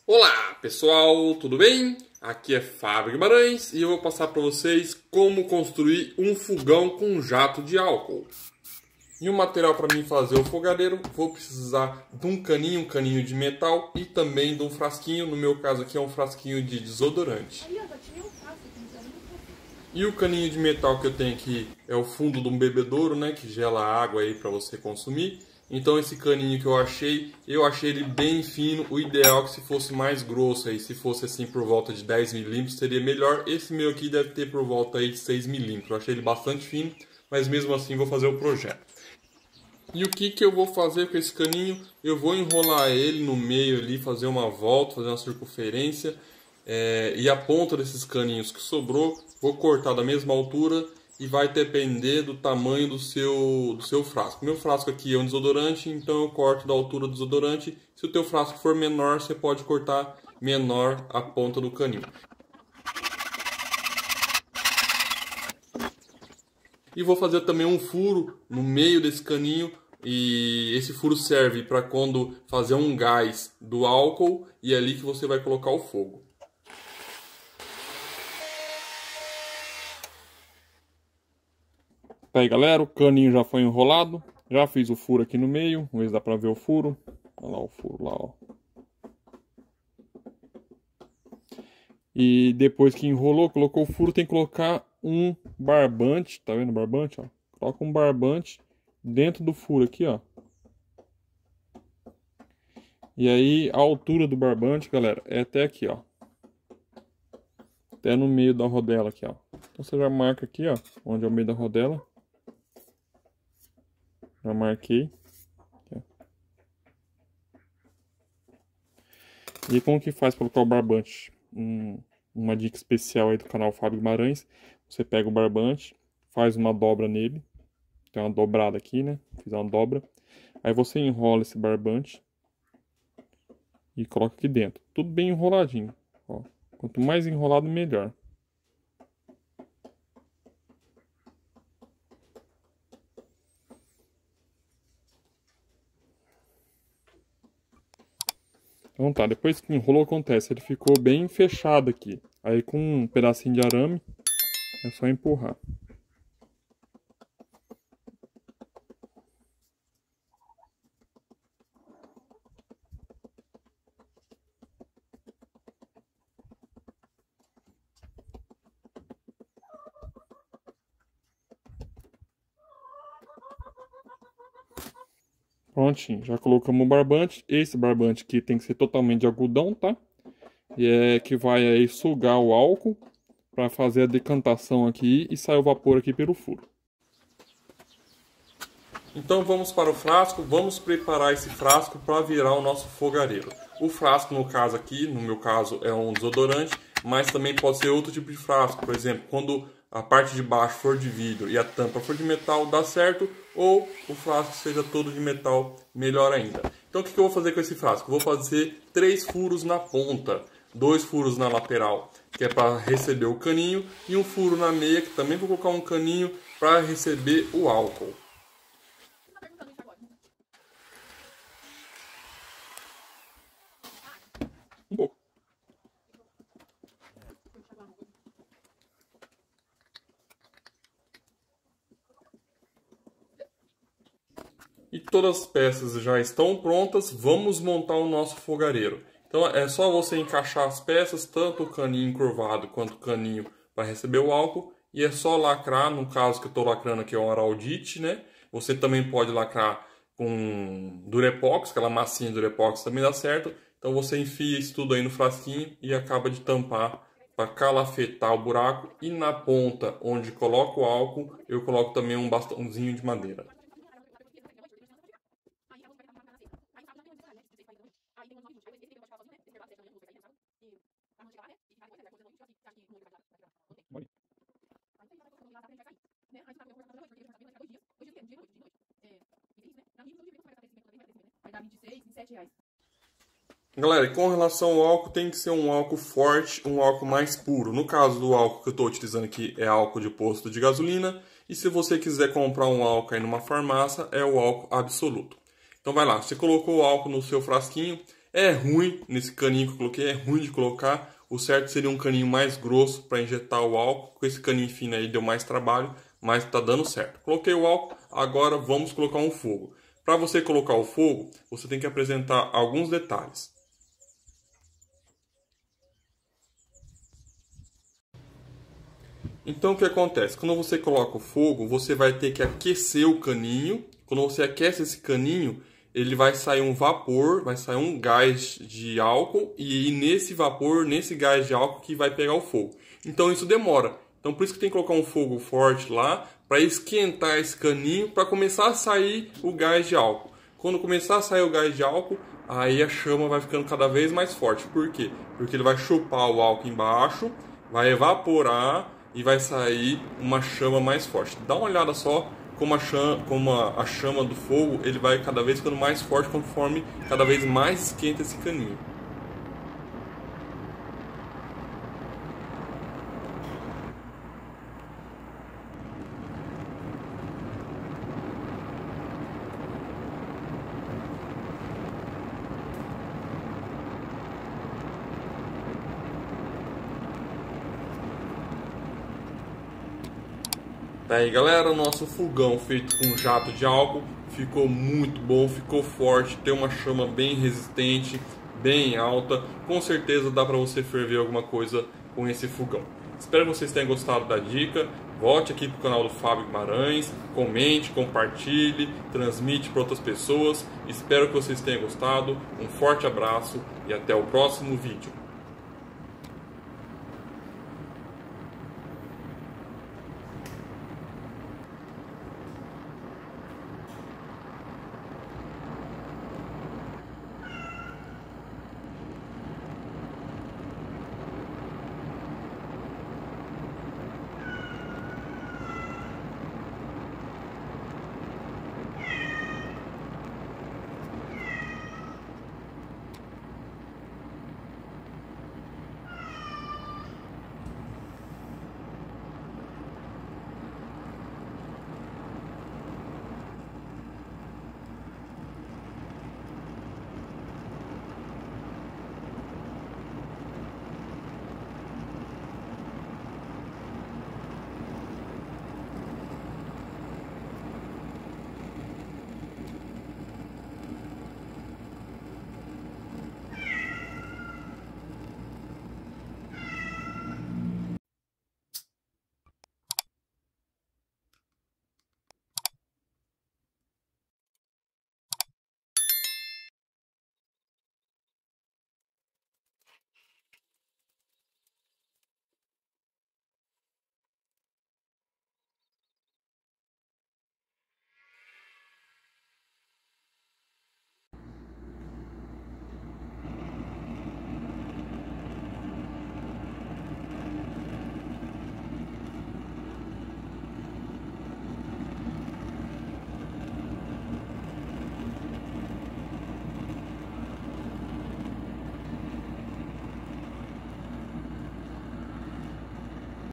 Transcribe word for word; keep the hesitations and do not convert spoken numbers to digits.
Olá pessoal, tudo bem? Aqui é Fábio Guimarães e eu vou passar para vocês como construir um fogão com jato de álcool. E o material para mim fazer o fogareiro, vou precisar de um caninho, um caninho de metal e também de um frasquinho, no meu caso aqui é um frasquinho de desodorante. E o caninho de metal que eu tenho aqui é o fundo de um bebedouro, né, que gela água aí para você consumir. Então esse caninho que eu achei, eu achei ele bem fino. O ideal é que se fosse mais grosso aí, se fosse assim por volta de dez milímetros seria melhor. Esse meu aqui deve ter por volta aí de seis milímetros. Eu achei ele bastante fino, mas mesmo assim vou fazer o projeto. E o que que eu vou fazer com esse caninho? Eu vou enrolar ele no meio ali, fazer uma volta, fazer uma circunferência. É, e a ponta desses caninhos que sobrou, vou cortar da mesma altura. E vai depender do tamanho do seu, do seu frasco. Meu frasco aqui é um desodorante, então eu corto da altura do desodorante. Se o teu frasco for menor, você pode cortar menor a ponta do caninho. E vou fazer também um furo no meio desse caninho. E esse furo serve para quando fazer um gás do álcool e é ali que você vai colocar o fogo. Tá aí galera, o caninho já foi enrolado, já fiz o furo aqui no meio, vamos ver se dá pra ver o furo. Olha lá o furo lá, ó. E depois que enrolou, colocou o furo, tem que colocar um barbante, tá vendo o barbante, ó? Coloca um barbante dentro do furo aqui, ó. E aí a altura do barbante, galera, é até aqui, ó. Até no meio da rodela aqui, ó. Então você já marca aqui, ó, onde é o meio da rodela. Já marquei. E como que faz para colocar o barbante? Um, uma dica especial aí do canal Fábio Guimarães. Você pega o barbante, faz uma dobra nele. Tem uma dobrada aqui, né? Fiz uma dobra. Aí você enrola esse barbante e coloca aqui dentro. Tudo bem enroladinho. Ó. Quanto mais enrolado, melhor. Então tá, depois que enrolou, acontece, ele ficou bem fechado aqui. Aí com um pedacinho de arame, é só empurrar. Prontinho, já colocamos o barbante. Esse barbante aqui tem que ser totalmente de algodão, tá? E é que vai aí sugar o álcool para fazer a decantação aqui e sair o vapor aqui pelo furo. Então vamos para o frasco, vamos preparar esse frasco para virar o nosso fogareiro. O frasco, no caso aqui, no meu caso é um desodorante, mas também pode ser outro tipo de frasco. Por exemplo, quando a parte de baixo for de vidro e a tampa for de metal, dá certo. Ou o frasco seja todo de metal, melhor ainda. Então o que eu vou fazer com esse frasco? Eu vou fazer três furos na ponta, dois furos na lateral, que é para receber o caninho, e um furo na meia, que também vou colocar um caninho para receber o álcool. Um pouco. E todas as peças já estão prontas, vamos montar o nosso fogareiro. Então é só você encaixar as peças, tanto o caninho encurvado quanto o caninho para receber o álcool. E é só lacrar, no caso que eu estou lacrando aqui é um Araldite, né? Você também pode lacrar com Durepox, aquela massinha de Durepox também dá certo. Então você enfia isso tudo aí no frasquinho e acaba de tampar para calafetar o buraco. E na ponta onde coloco o álcool, eu coloco também um bastãozinho de madeira. Galera, com relação ao álcool, tem que ser um álcool forte, um álcool mais puro. No caso do álcool que eu estou utilizando aqui é álcool de posto de gasolina. E se você quiser comprar um álcool aí numa farmácia, é o álcool absoluto. Então vai lá, você colocou o álcool no seu frasquinho, É ruim, nesse caninho que eu coloquei, é ruim de colocar. O certo seria um caninho mais grosso para injetar o álcool. Com esse caninho fino aí deu mais trabalho, mas tá dando certo. Coloquei o álcool, agora vamos colocar um fogo. Para você colocar o fogo, você tem que apresentar alguns detalhes. Então o que acontece? Quando você coloca o fogo, você vai ter que aquecer o caninho. Quando você aquece esse caninho, ele vai sair um vapor, vai sair um gás de álcool e nesse vapor, nesse gás de álcool que vai pegar o fogo. Então isso demora. Então por isso que tem que colocar um fogo forte lá para esquentar esse caninho para começar a sair o gás de álcool. Quando começar a sair o gás de álcool, aí a chama vai ficando cada vez mais forte. Por quê? Porque ele vai chupar o álcool embaixo, vai evaporar e vai sair uma chama mais forte. Dá uma olhada só como a chama, como a, a chama do fogo ele vai cada vez ficando mais forte conforme cada vez mais esquenta esse caninho. Tá aí, galera, o nosso fogão feito com jato de álcool ficou muito bom, ficou forte, tem uma chama bem resistente, bem alta. Com certeza dá para você ferver alguma coisa com esse fogão. Espero que vocês tenham gostado da dica. Volte aqui para o canal do Fábio Guimarães, comente, compartilhe, transmite para outras pessoas. Espero que vocês tenham gostado. Um forte abraço e até o próximo vídeo.